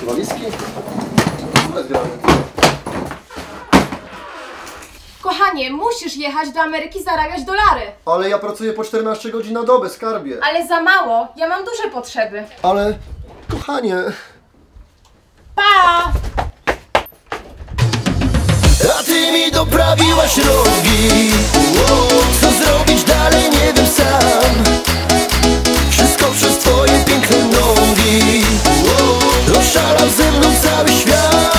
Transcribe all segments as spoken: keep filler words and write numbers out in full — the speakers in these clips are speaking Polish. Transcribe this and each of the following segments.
Walizki? Bez gramy. Kochanie, musisz jechać do Ameryki zarabiać dolary. Ale ja pracuję po czternaście godzin na dobę, skarbie. Ale za mało, ja mam duże potrzeby. Ale, kochanie... Pa! A ty mi doprawiłaś rogi. Co zrobić dalej nie wiem sam. Wszystko przez twoje piękne nogi. Oszalał ze mną cały świat.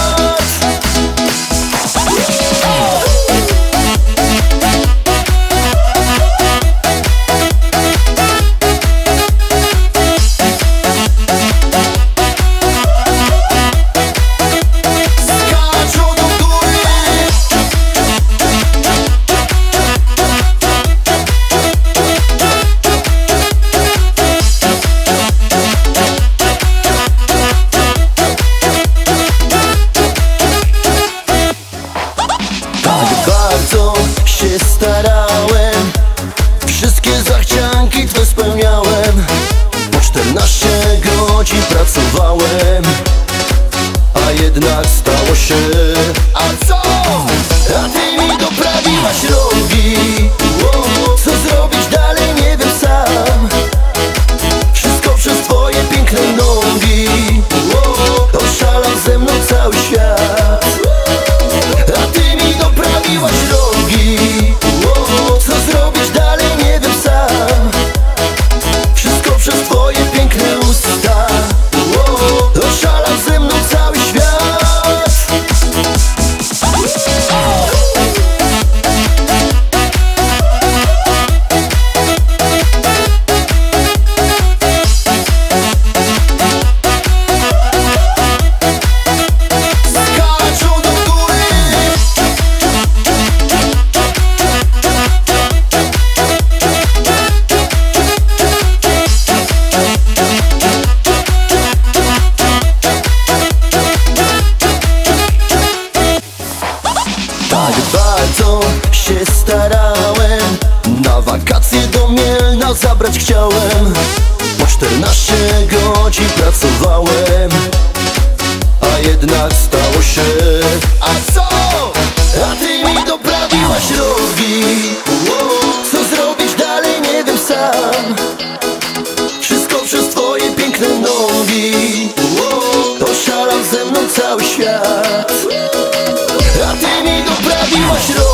Starałem, wszystkie zachcianki twe spełniałem. Po czternaście godzin pracowałem, a jednak stało się. A co? A ty mi doprawiłaś rogi. Co zrobić dalej nie wiem sam. Wszystko przez twoje piękne nogi. Oszalał ze mną cały świat. A ty mi doprawiłaś rogi. Co zrobić dalej nie wiem sam. Wszystko przez twoje piękne usta. Oszalał ze mną cały świat. Skaczą do góry. Tak bardzo się starałem, na wakacje do Mielna zabrać chciałem. Po czternaście godzin pracowałem, a jednak stało się. A co? A ty mi doprawiłaś rogi. Co zrobić dalej nie wiem sam. Wszystko przez twoje piękne nogi. Oszalał ze mną cały świat. A ty mi doprawiłaś rogi.